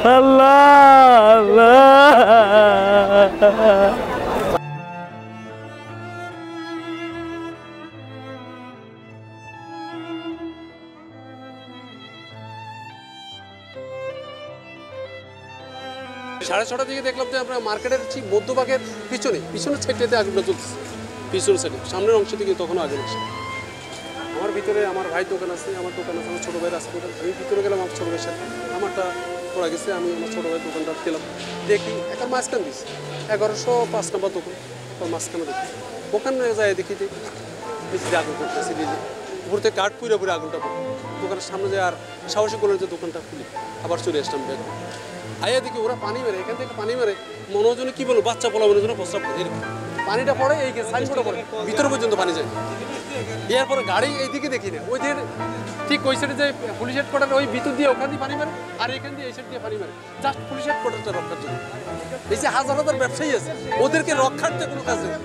আল্লাহ আল্লাহ। সাড়ে ছটার দিকে দেখলাম যে আমরা মার্কেটের ঠিক মধ্যভাগের পিছনের সাইডটাতে আগুনটা চলতেছে, পিছনের সাইডে, সামনের অংশ থেকে তখনও আগুন আসে। আমার ভিতরে আমার ভাই দোকান আছে, আমার দোকান আছে, আমার ছোটো ভাইয়ের আছে দোকান। আমি ভিতরে গেলাম আমার ছোটো ভাইয়ের সাথে, আমারটা পড়া গেছে, আমি আমার ছোটো ভাইয়ের দোকানটা গেলাম, দেখি একটা মাঝখান দিয়েছি 1105 নম্বর দোকান, মাঝখানে দেখি ওখানে যাই দেখি যে মিস্ত্রি আগুন করতেছি, উপর থেকে কাঠ পুরে পুরে আগুনটা পড়ে দোকানের সামনে যায়। আর সাহসী করলেন যে দোকানটা খুলি, আবার চলে আসলাম ব্যাগ আইয়া দেখি ওরা পানি মেরে, এখান থেকে পানি মেরে মনোজনে কি বলবো, বাচ্চা পোলাবের জন্য প্রস্তাব করে এরকম পানিটা পড়ে, এই সাইনবোর্ডে পড়ে ভিতরে পর্যন্ত পানি যায়। এরপরে গাড়ি এইদিকে দেখি না, ওই দিকে ঠিক ওই সাইডে যে পুলিশ হেডকোয়ার্টার, ওই ভিতর দিয়ে ওখান দিয়ে পানি মারে, আর এখান দিয়ে এই সাইড দিয়ে পানি মারে, জাস্ট পুলিশ হেডকোয়ার্টারটা রক্ষার জন্য। এই যে হাজার হাজার ব্যবসায়ী আছে, ওদেরকে রক্ষার্থে কোনো কাজ নেই।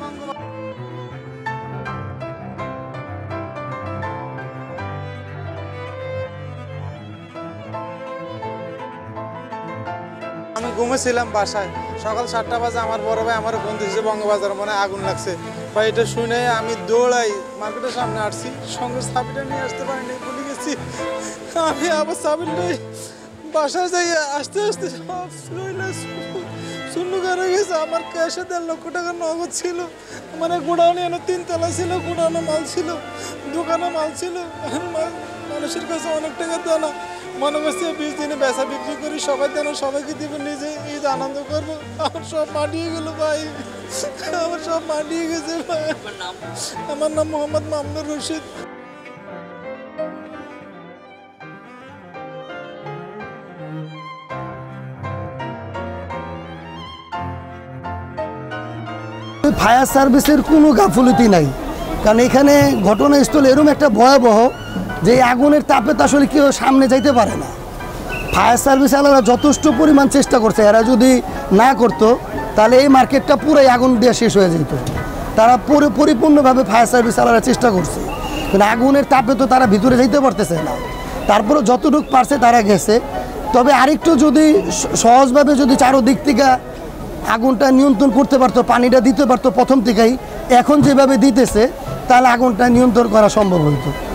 আমি ঘুমেছিলাম বাসায়, সকাল 7টা বাজে আমার বড় ভাই আমার ফোন দিয়েছে বঙ্গবাজার মনে আগুন লাগছে। ভাই এটা শুনে আমি দৌড়াই মার্কেটের সামনে আসছি, সঙ্গে চাবিটা নিয়ে আসতে পারিনি, ভুলে গেছি। আমি আবার চাবিটাই বাসায় যাই, আসতে আসতে সব শূন্য হয়ে গেছে। আমার ক্যাশে 1.5 লক্ষ টাকা নগদ ছিল, মানে গোডাউনে 3 তলা ছিল, গোডাউনে মাল ছিল, দোকানে মাল ছিল। মানুষের কাছে অনেক টাকা দেয় না, মনে করছে 20 দিনে বেচা বিক্রি করি, সবাই দেন, সবাইকে দিবে, নিজে ঈদ আনন্দ করবো। আমার সব মাটিয়ে গেল ভাই, আমার সব মাটিয়ে গেছে ভাই। আমার নাম মোহাম্মদ মামুনুর রশিদ। ফায়ার সার্ভিসের কোনো গাফলতি নাই, কারণ এখানে ঘটনাস্থল এরকম একটা ভয়াবহ যে আগুনের তাপে তো আসলে কেউ সামনে যাইতে পারে না। ফায়ার সার্ভিস আলাদা যথেষ্ট পরিমাণ চেষ্টা করছে, এরা যদি না করতো তাহলে এই মার্কেটটা পুরাই আগুন দিয়ে শেষ হয়ে যেত। তারা পরিপূর্ণভাবে ফায়ার সার্ভিস আলাদা চেষ্টা করছে, কিন্তু আগুনের তাপে তো তারা ভিতরে যাইতে পারতেছে না। তারপরে যতটুকু পারছে তারা গেছে। তবে আরেকটু যদি সহজভাবে যদি চারোদিক থেকে আগুনটা নিয়ন্ত্রণ করতে পারতো, পানিটা দিতে পারতো প্রথম থেকেই, এখন যেভাবে দিতেছে তাহলে আগুনটা নিয়ন্ত্রণ করা সম্ভব হতো।